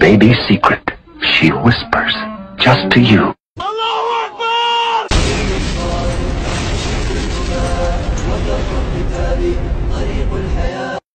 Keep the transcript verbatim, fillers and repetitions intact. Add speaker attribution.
Speaker 1: baby's secret, she whispers, just to you.
Speaker 2: Allahu Ekber!